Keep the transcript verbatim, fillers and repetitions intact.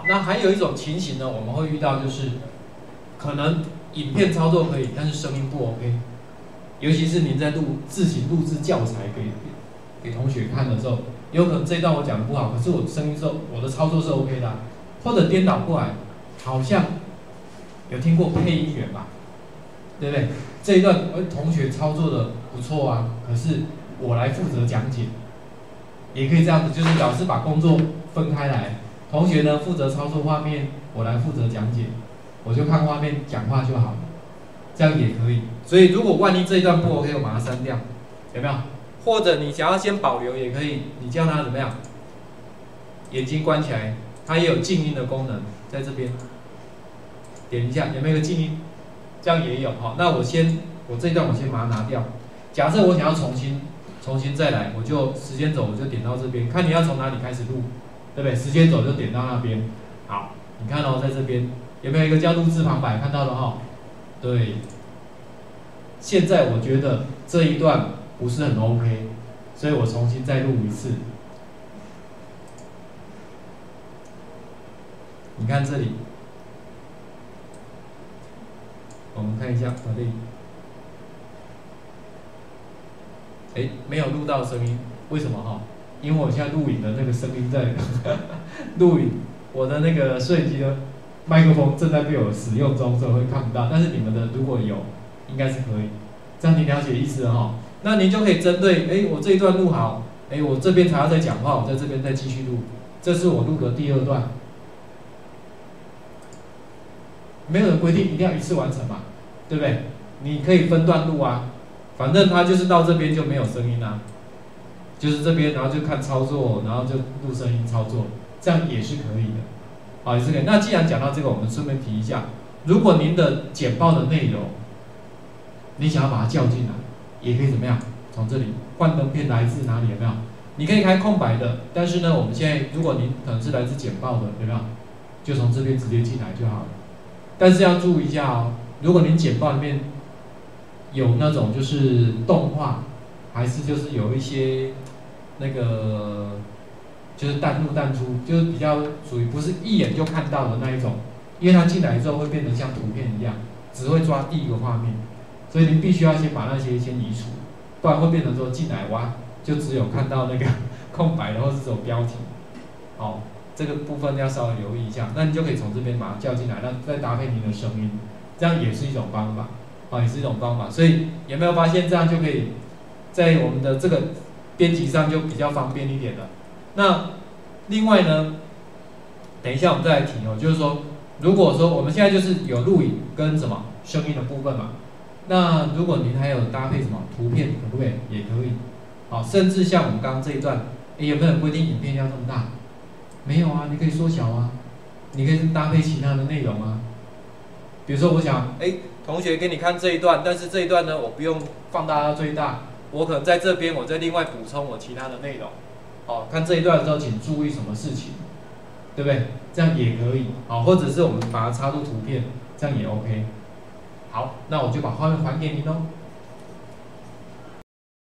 那还有一种情形呢，我们会遇到就是，可能影片操作可以，但是声音不 OK。尤其是您在录自行录制教材给给同学看的时候，有可能这一段我讲的不好，可是我声音是我的操作是 OK 的、啊，或者颠倒过来，好像有听过配音员吧，对不对？这一段呃同学操作的不错啊，可是我来负责讲解，也可以这样子，就是老师把工作分开来，同学呢负责操作画面，我来负责讲解，我就看画面讲话就好了。这样也可以，所以如果万一这一段不 OK， 我把它删掉，有没有？或者你想要先保留也可以，你叫它怎么样？眼睛关起来，它也有静音的功能，在这边点一下，有没有一个静音？这样也有哈。那我先，我这一段我先把它拿掉。假设我想要重新重新再来，我就时间轴我就点到这边，看你要从哪里开始录，对不对？时间轴就点到那边。好，你看哦，在这边有没有一个叫录制旁白？看到了哈。对，现在我觉得这一段不是很 OK， 所以我重新再录一次。你看这里，我们看一下我这里，哎，没有录到声音，为什么哈？因为我现在录影的那个声音在录影，我的那个摄影机的麦克风正在被我使用中，所以会看不到。但是你们的如果有，应该是可以。这样你了解意思了哈？那您就可以针对，哎，我这一段录好，哎，我这边才要再讲话，我在这边再继续录。这是我录的第二段，没有人规定一定要一次完成嘛，对不对？你可以分段录啊，反正它就是到这边就没有声音啦，就是这边，然后就看操作，然后就录声音操作，这样也是可以的。好，也是可以。那既然讲到这个，我们顺便提一下，如果您的简报的内容，你想要把它叫进来，也可以怎么样？从这里幻灯片来自哪里？有没有？你可以开空白的，但是呢，我们现在如果您可能是来自简报的，有没有？就从这边直接进来就好了。但是要注意一下哦，如果您简报里面有那种就是动画，还是就是有一些那个。就是淡入淡出，就是比较属于不是一眼就看到的那一种，因为它进来之后会变成像图片一样，只会抓第一个画面，所以您必须要先把那些先移除，不然会变成说进来哇，就只有看到那个空白的或是这种标题，哦，这个部分要稍微留意一下，那你就可以从这边把它叫进来，那再搭配您的声音，这样也是一种方法，哦，也是一种方法，所以有没有发现这样就可以在我们的这个编辑上就比较方便一点了。那另外呢，等一下我们再来提哦，就是说，如果说我们现在就是有录影跟什么声音的部分嘛，那如果您还有搭配什么图片，可不可以？也可以。好，甚至像我们刚刚这一段，诶有没有人规定影片要这么大？没有啊，你可以缩小啊，你可以搭配其他的内容啊。比如说，我想，诶，同学给你看这一段，但是这一段呢，我不用放大到最大，我可能在这边，我再另外补充我其他的内容。好，看这一段的时候，请注意什么事情，对不对？这样也可以。好，或者是我们把它插入图片，这样也 OK。好，那我就把画面还给您喽。